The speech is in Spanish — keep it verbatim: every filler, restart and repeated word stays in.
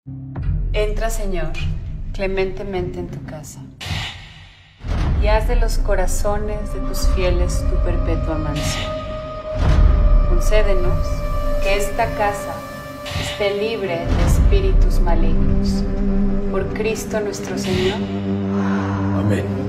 Entra, Señor, clementemente en tu casa, y haz de los corazones de tus fieles tu perpetua mansión. Concédenos que esta casa esté libre de espíritus malignos. Por Cristo nuestro Señor. Amén.